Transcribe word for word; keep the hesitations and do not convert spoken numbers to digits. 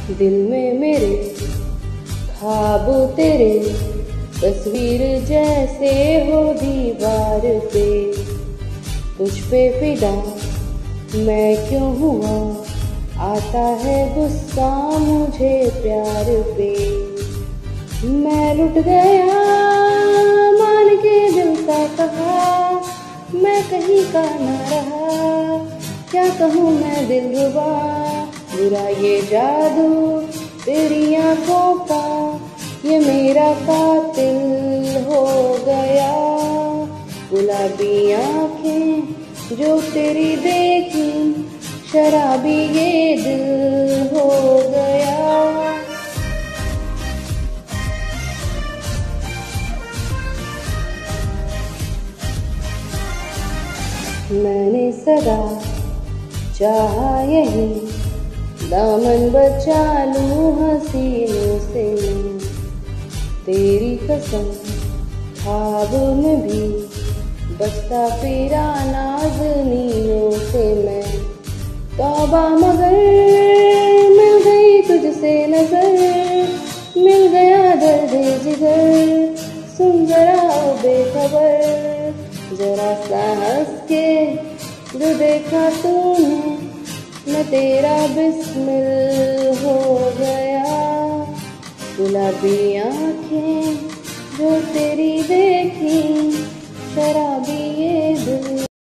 दिल में मेरे ख्वाब तेरे तस्वीर जैसे हो दीवार पे, तुझ पे फिदा मैं क्यों हुआ, आता है गुस्सा मुझे प्यार पे। मैं लुट गया मान के दिल का कहा, मैं कहीं का ना रहा, क्या कहूँ मैं दिलरुबा, बुरा ये जादू तेरी आंखों का, ये मेरा कातिल हो गया। गुलाबी आंखें जो तेरी देखी, शराबी ये दिल हो गया। मैंने सदा चाहा यही, दामन बचा लूं हसीनों से मैं, तेरी कसम ख्वाब में भी बसता फिरा नाज़नीनों से मैं। तौबा मगर मिल गई तुझसे नजर, मिल गया दर्द जिगर, सुन जरा ओ बेखबर, जरा सा हंस के जो देखा तूने, मैं तेरा बिस्मिल हो गया। गुलाबी आंखें जो तेरी देखी, शराबी